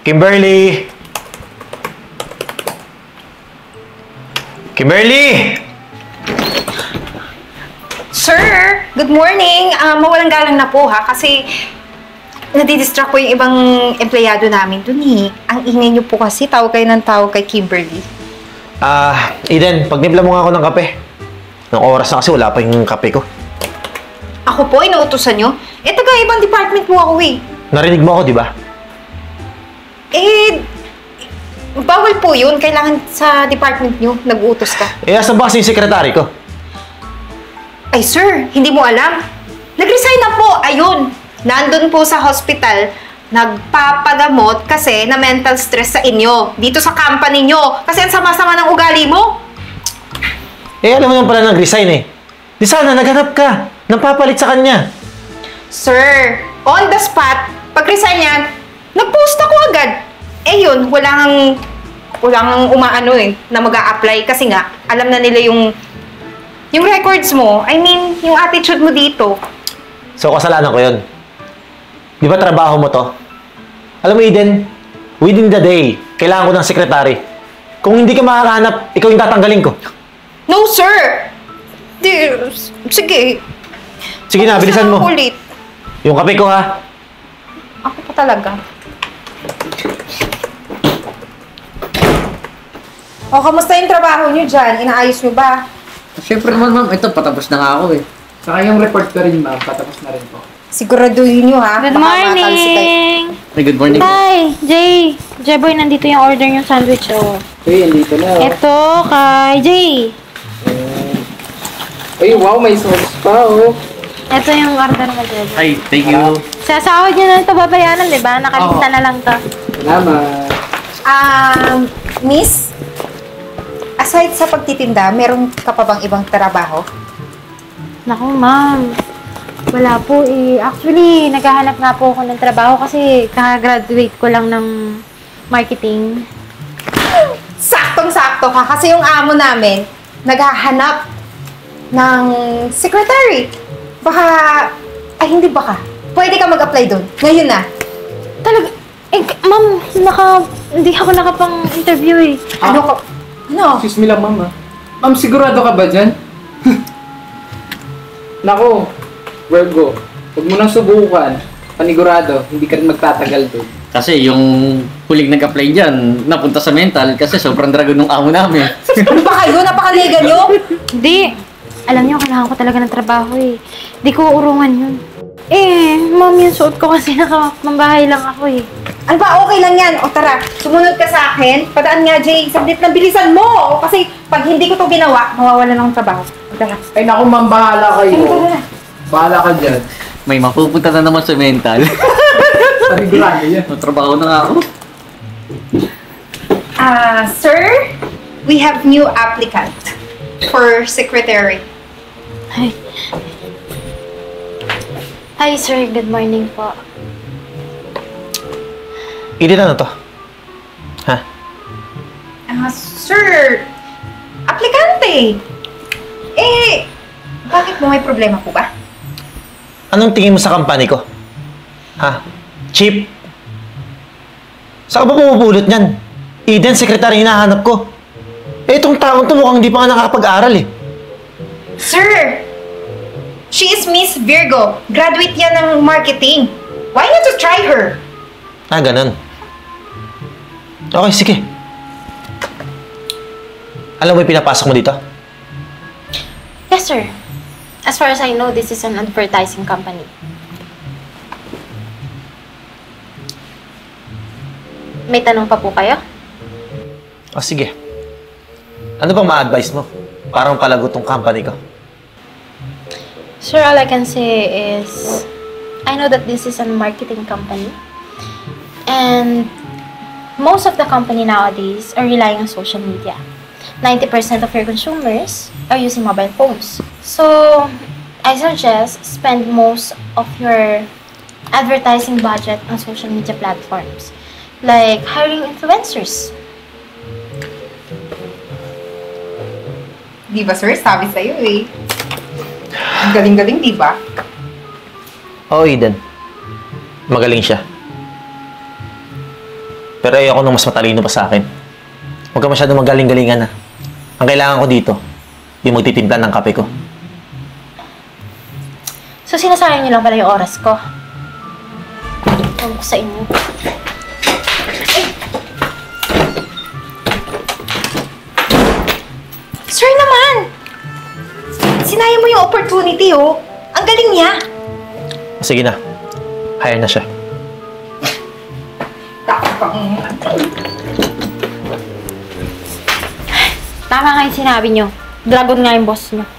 Kimberly! Kimberly! Sir, good morning. Mawalang galang na po ha, kasi nadidistract ko yung ibang empleyado namin dun eh. Ang ingay niyo po kasi, tawag kayo ng tawag kay Kimberly. Eden, pagnimpla mo nga ako ng kape. Nung oras na kasi wala pa yung kape ko. Ako po, inuutosan niyo? Taga ibang department mo ako eh. Narinig mo ako, di ba? Bawal po yun. Kailangan sa department niyo, nag-uutos ka. Asan ba kasi yung sekretary ko? Ay sir, hindi mo alam. Nag-resign na po, ayun. Nandun po sa hospital, nagpapagamot kasi na mental stress sa inyo. Dito sa company nyo. Kasi ang sama-sama ng ugali mo. Alam mo naman pala nag-resign eh. Di sana naghanap ka. Napapalit sa kanya. Sir, on the spot, pag-resign yan, nag-post ako agad. Yun, walang umaano na mag-a-apply kasi nga, alam na nila yung records mo. I mean, yung attitude mo dito. So, kasalanan ko yun. Di ba trabaho mo to? Alam mo, Eden, within the day, kailangan ko ng sekretary. Kung hindi ka makakahanap, ikaw yung tatanggalin ko. No, sir! Sige. Sige na, bilisan mo. Ulit. Yung kape ko, ha? Ako pa talaga. Kamusta yung trabaho nyo dyan? Inaayos nyo ba? Siyempre naman, ma'am. Ito, patapos na nga ako eh. Saka yung report ko rin, ma'am. Patapos na rin po. Siguraduhin nyo ha. Good Baka morning! Hey, good morning. Hi! Jay! Jeboy, nandito yung order yung sandwich, oh. Hey, andito na. Ito, kay Jay. Ay, wow, may sauce pa, oh. Ito yung order mo, Jeboy. Ay, thank you. Sa sahod nyo na ito babayaran, di ba? Nakalista na lang to. Salamat. Miss? Aside sa pagtitinda, meron ka pa bang ibang trabaho? Naku, ma'am. Wala po eh. Actually, naghahanap nga po ako ng trabaho kasi kaka-graduate ko lang ng marketing. Saktong-sakto ka kasi yung amo namin naghahanap ng secretary. Baka, hindi baka. Pwede ka mag-apply doon. Ngayon na. Talaga, ma'am, hindi ako nakapang-interview eh. Ano? Excuse me lang, ma'am, ah. Ma'am, sigurado ka ba dyan? Nako, Virgo, huwag mo nang subukan. Panigurado, hindi ka rin magtatagal doon. Kasi yung huling nag-apply dyan, napunta sa mental kasi sobrang dragon ng amo namin. Ano ba kayo? Napakaliga nyo? Hindi. Alam niyo, kailangan ko talaga ng trabaho eh. Hindi ko urungan yun. Ma'am, yung suot ko kasi nakamambahay lang ako eh. Ano ba? Okay lang yan. O tara, sumunod ka sa akin. Padaan nga, Jay. Sablit na bilisan mo. Kasi pag hindi ko to ginawa, mawawala ng trabaho. O tara. Ay, naku, ma'am, bahala kayo. Tara. Bahala ka dyan. May mapupunta na naman sa mental. Panigurado yan. Matrabaho na nga ako. Sir, we have new applicant for secretary. Hi, sir. Good morning po. Eden, ano to? Ha? Sir, aplikante. Bakit mo may problema po ba? Anong tingin mo sa company ko? Ha? Cheap? Saan ka ba pumupulot niyan? Eden, sekretary hinahanap ko. Itong taong to mukhang hindi pa nga nakakapag-aral eh. Sir, she is Miss Virgo. Graduate yan ng marketing. Why not to try her? Ganun. Okay, sige. Alam mo yung pinapasok mo dito? Yes, sir. As far as I know, this is an advertising company. May tanong pa po kayo? Sige. Ano bang ma-advise mo? Parang palago tong company ko. Sir, all I can say is, I know that this is a marketing company. And most of the company nowadays are relying on social media. 90% of your consumers are using mobile phones. So, I suggest spend most of your advertising budget on social media platforms, like hiring influencers. Di ba, sir? Sabi sa'yo eh. Ang galing-galing, di ba? Oo, Eden. Magaling siya. Pero ayoko nung mas matalino pa sa akin. Huwag ka masyadong magaling-galingan, ha. Ang kailangan ko dito, yung magtitimpla ng kape ko. So, sinasayang niyo lang pala yung oras ko. Ewan ko sa inyo. Sir naman! Sinaya mo yung opportunity, oh. Ang galing niya. Sige na. Hire na siya. Tapang. Tama nga yung sinabi niyo. Dragon nga yung boss niyo.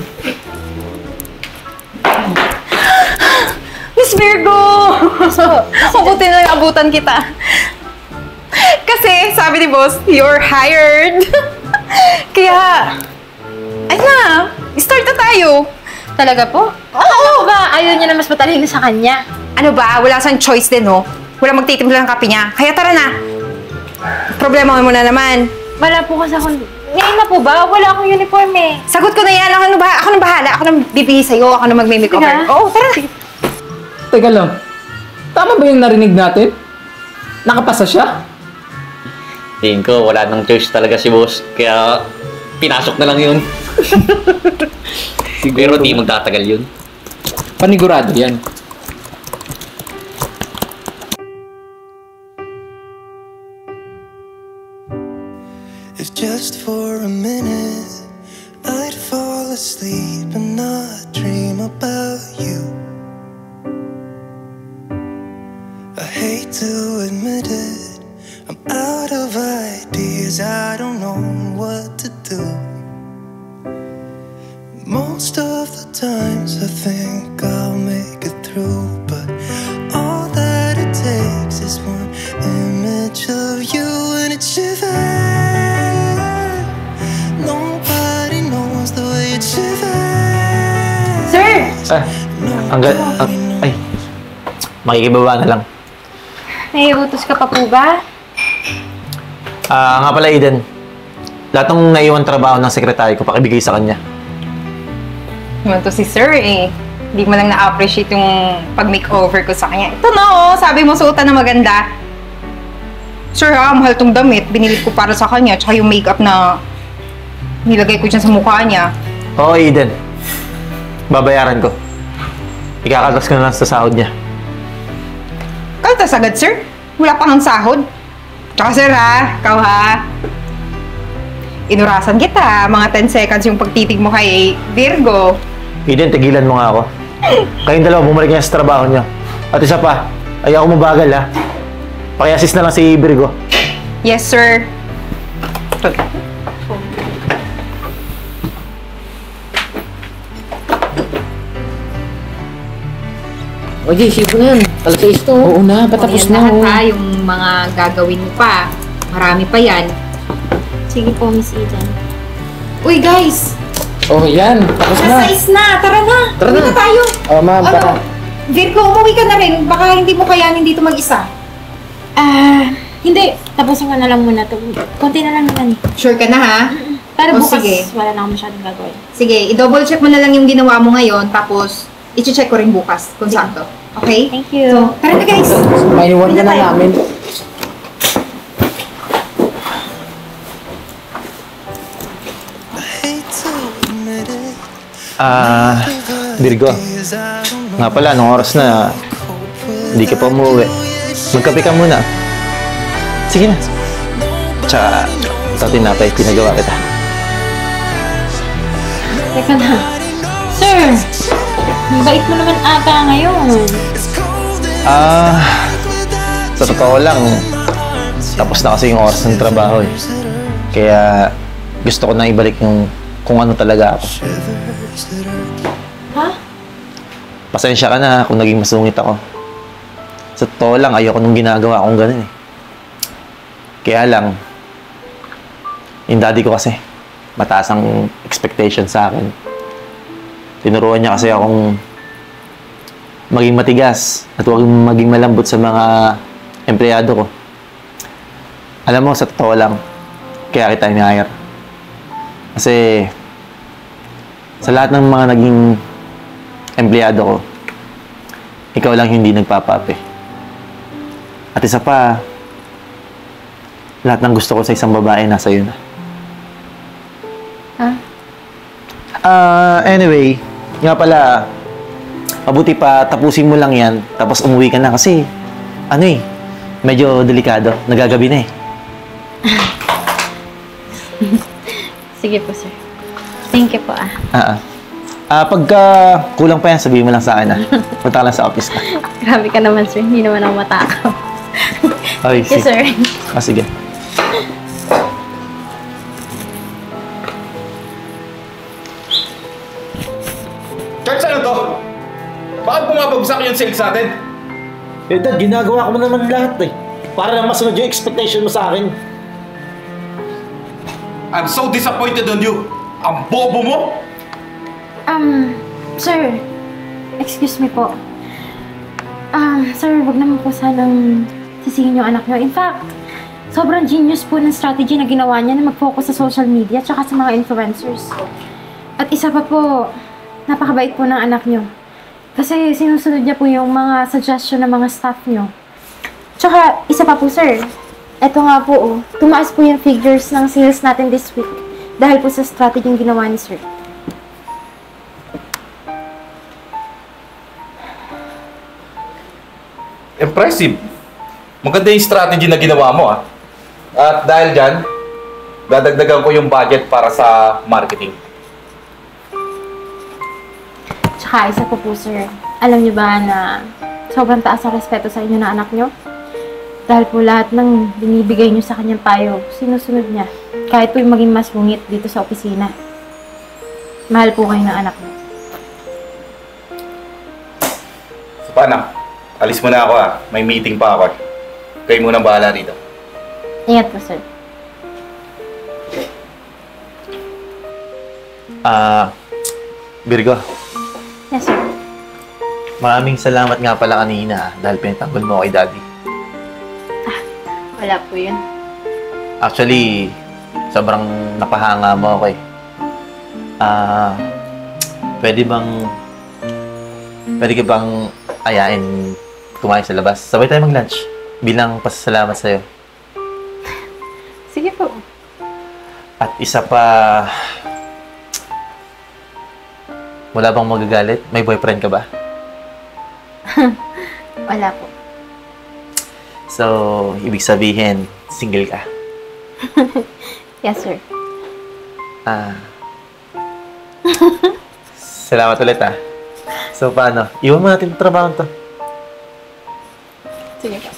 Miss Virgo! Mabuti na yung abutan kita. Kasi, sabi ni boss, you're hired. Kaya, ay na, start na tayo. Talaga po? Oo! Ba, ayaw niya na mas matalino sa kanya. Ano ba, wala siyang choice din, no? Wala magtitimpla ng kape niya. Kaya tara na. Problema mo na naman. Wala po kasi akong... Ngayon na po ba? Wala akong uniform eh. Sagot ko na yan. Ako na bahala. Ako na bibigay sa'yo. Ako na magme-makeover. Sige. Oo, tara. Teka lang. Tama ba yung narinig natin? Nakapasa siya? Tingin ko, wala nang choice talaga si boss. Kaya, pinasok na lang yun. Pero di magtatagal yun. Panigurado yan. If just for a minute I'd fall asleep and not dream about you. I hate to admit it, I'm out of ideas, I don't know what to do. Most of the times I think I'll make it through, but all that it takes is one image of you and it shivers. Nobody knows the way it shivers. Sir! Ay, makikibaba na lang. Naiutos ka pa po ba? Nga pala, Eden. Lahat ng naiwan trabaho ng sekretary ko, pakibigay sa kanya. Naman to si sir eh. Hindi mo lang na-appreciate yung pag-makeover ko sa kanya. Ito na oh, sabi mo suotan na maganda. Sir ha, mahal tong damit. Binili ko para sa kanya. Tsaka yung makeup na nilagay ko dyan sa mukha niya. Oo, Eden. Babayaran ko. Ikakagas ko na lang sa sahod niya. Kaltas agad sir. Wala pang ang sahod. Tsaka sir ha, ikaw ha. Inurasan kita. Mga 10 seconds yung pagtitig mo kay Virgo. Eden, tigilan mo nga ako. Kayong dalawa, bumalik niya sa trabaho niyo. At isa pa, ayaw ko mabagal, ha? Paki-assist na lang si Virgo. Yes, sir. O, Jay, sipo na yan. Alas 6 to. Oo na, patapos na. Lahat, ha, yung mga gagawin mo pa. Marami pa yan. Sige po, Miss Eden. Uy, guys! Oh, yan. Tapos na. Nasa na! Tara na! Tara Uwi na. na tayo! Oh, ma'am, tara. Virgo, umuwi ka na rin. Baka hindi mo kayanin dito mag-isa. Hindi. Tapusin ko na lang muna to. Konti na lang naman. Sure ka na, ha? Pero O, bukas, sige. wala na akong masyadong gagawin. Sige, i-double check mo na lang yung ginawa mo ngayon, tapos i-check ko rin bukas kung saan to. Okay? Thank you. So, tara na guys! May iwan ka na namin. I hate to admit it, Virgo. Nga pala, anong oras na hindi ka pa umuwi. Magkape ka muna. Sige na. Tsaka, ito tinapay, pinagawa kita. Teka na. Sir! Ang bait mo naman ata ngayon. Sa totoo lang, tapos na kasi yung oras ng trabaho eh. Kaya, gusto ko na ibalik yung kung ano talaga ako. Ha? Pasensya ka na kung naging masungit ako. Sa totoo lang, ayoko nung ginagawa akong ganun eh. Kaya lang, yung daddy ko kasi, mataas ang expectation sa akin. Tinuruan niya kasi akong maging matigas at huwag maging malambot sa mga empleyado ko. Alam mo, sa totoo lang, kaya kita ni-hire. Kasi, sa lahat ng mga naging empleyado ko, ikaw lang hindi nagpapape. At isa pa, Lahat ng gusto ko sa isang babae nasa iyo na. Ha? Anyway, nga pala, mabuti pa tapusin mo lang yan, tapos umuwi ka na kasi, medyo delikado. Nagagabi na eh. Sige po, sir. Thank you po, Pagka kulang pa yan, sabihin mo lang sa akin, Punta ka lang sa office na. Grabe ka naman, sir. Hindi naman ako matakaw. Okay, Yes, sir. Sige. Charles, ano to? Bakit bumabagsak yung sales natin? Dad, ginagawa ko naman lahat eh. Para lang masunod yung expectation mo sa akin. I'm so disappointed on you. Ang bobo mo! Sir. Excuse me po. Sir, wag naman po sanang sisihin yung anak niyo. In fact, sobrang genius po ng strategy na ginawa niya na mag-focus sa social media tsaka sa mga influencers. At isa pa po, napakabait po ng anak niyo. Kasi sinusunod niya po yung mga suggestion ng mga staff niyo. Tsaka, isa pa po, sir. Eto nga po, tumaas po yung figures ng sales natin this week dahil po sa strategy yung ginawa ni sir. Impressive. Maganda yung strategy na ginawa mo, At dahil dyan, dadagdagan ko yung budget para sa marketing. Tsaka, isa po, sir. Alam niyo ba na sobrang taas ang respeto sa inyo na anak niyo? Dahil po lahat ng binibigay niyo sa kanyang payo, sinusunod niya. Kahit po yung maging masungit dito sa opisina. Mahal po kayo ng anak niyo. So, paano? Alis mo na ako, May meeting pa ako. Kayo muna bahala rito. Ingat po, sir. Virgo, Yes, sir. maraming salamat nga pala kanina dahil pinatanggol mo kay Daddy. Wala po yun. Actually, sobrang napahanga mo ako eh. Pwede ka bang ayain kumain sa labas? Sabay tayo mag-lunch bilang pasasalamat sa'yo. Sige po. At isa pa, wala bang magagalit? May boyfriend ka ba? Wala po. So, ibig sabihin, single ka. Yes, sir. Salamat ulit So, paano? Iwan mo natin yung trabaho to. Sige po.